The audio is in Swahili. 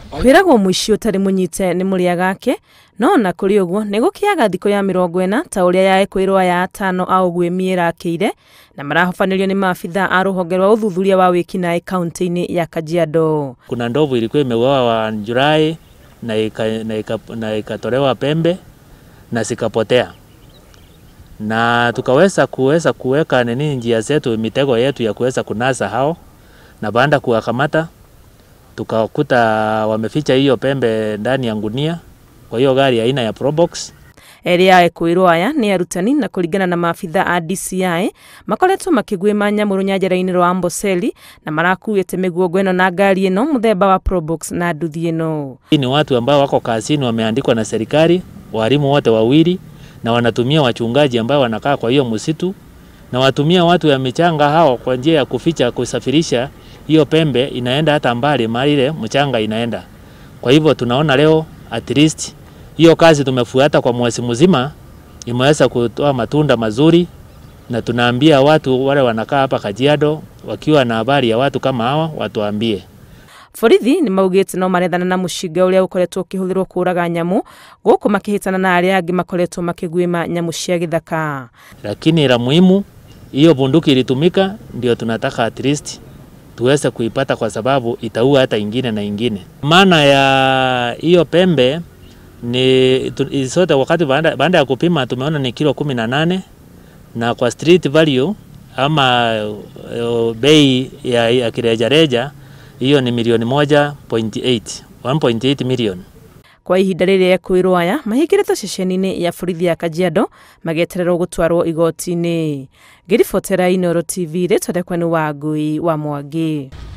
Kwiragwo muici utari munyite ni muria gake no na kuri uguo nigukiaga thiko ya 40 ta uria yaekwirwa ya 5 au gwimiera akire na marahofanirio ni maafitha a ruhonge rwa uthuthuria wa wikinae kaunti-ini ya Kajiado. Kuna ndovu ilikuwa imeuawa wa Julai na ikatolewa pembe na sikapotea, na tukaweza kuweka njia zetu, mitego yetu ya kuweza kunasa hao, na baada kuwakamata tukakuta wameficha hiyo pembe ndani ya ngunia kwa hiyo gari aina ya Probox. Eria ekwirwa aya ni arutani na kuringana na maafitha a DCI makoretwo makigwima nyamuru nyanjara-ini rwa Amboseli na marakuite miguongo eno na gari eno muthemba wa Probox na nduthi eno. Ni watu ambao wako kazini, wameandikwa na serikali, walimu wote wawili, na wanatumia wachungaji ambao wanakaa kwa hiyo msitu, na watumia watu ya michanga hao kwa njia ya kuficha, kusafirisha hiyo pembe inaenda hata mbali mahali ile mchanga inaenda. Kwa hivyo tunaona leo at least hiyo kazi tumefuata kwa mwezi mzima imeweza kutoa matunda mazuri, na tunaambia watu wale wanakaa hapa Kajiado wakiwa na habari ya watu kama hawa watuambie. Borithi ni maugite no marethana na mushinga uria ukoretwo kihuthirwo kuraga nyamu guku makihitana na aria angi makoretwo makigwima nyamu cia githaka. Lakini la muhimu hiyo bunduki ilitumika, ndio tunataka at least tuweze kuipata kwa sababu itaua hata ingine na ingine. Maana ya hiyo pembe ni sote wakati baada ya kupima tumeona ni kilo 18, na kwa street value ama bei ya kirejareja hiyo ni milioni 1.8 million. Kwa ihinda riria ekwirwa aya mahikiretwo ceceni-ini ya borithi ya Kajiado magietererwo gutwarwo igoti-ini. Ngiribotera Inooro TV ritondekwa ni Wangui wa Mwangi.